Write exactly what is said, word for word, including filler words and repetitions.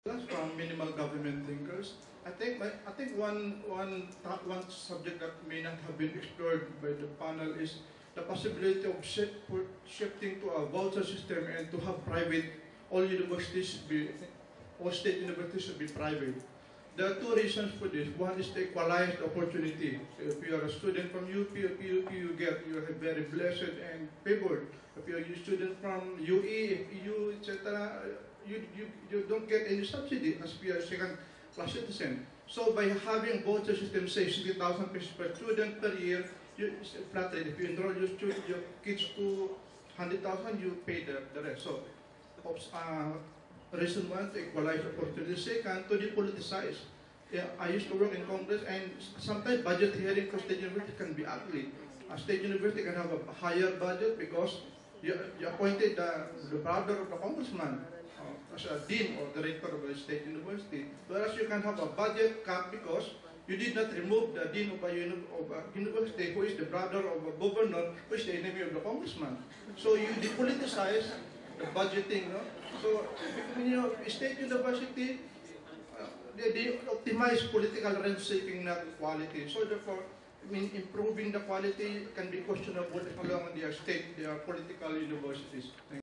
From minimal government thinkers. I think my, I think one one one subject that may not have been explored by the panel is the possibility of shift, shifting to a voucher system and to have private. All universities should be, all state universities should be private. There are two reasons for this. One is to equalize the opportunity. So if you are a student from U P or P U P, you get you are very blessed and favored. If you are a student from U E, F U, et cetera, you, you you don't get any subsidy as we are second class citizen. So by having voucher system, say sixty thousand pesos per student per year, you flat rate. If you enroll your student, your kids to hundred thousand, you pay the, the rest. So uh, reason one, to equalize opportunity. Second, to depoliticize. Yeah, I used to work in Congress, and sometimes budget hearing for state university can be ugly. A state university can have a higher budget because you, you appointed the, the brother of the congressman uh, as a dean or director of a state university. Whereas you can have a budget cap because you did not remove the dean of a, uni of a university who is the brother of a governor who is the enemy of the congressman. So you depoliticize the budgeting. No? So you know, state university, uh, they, they optimize political rent-seeking, not quality. So therefore, I mean, improving the quality can be questionable as long as they are state, they are political universities.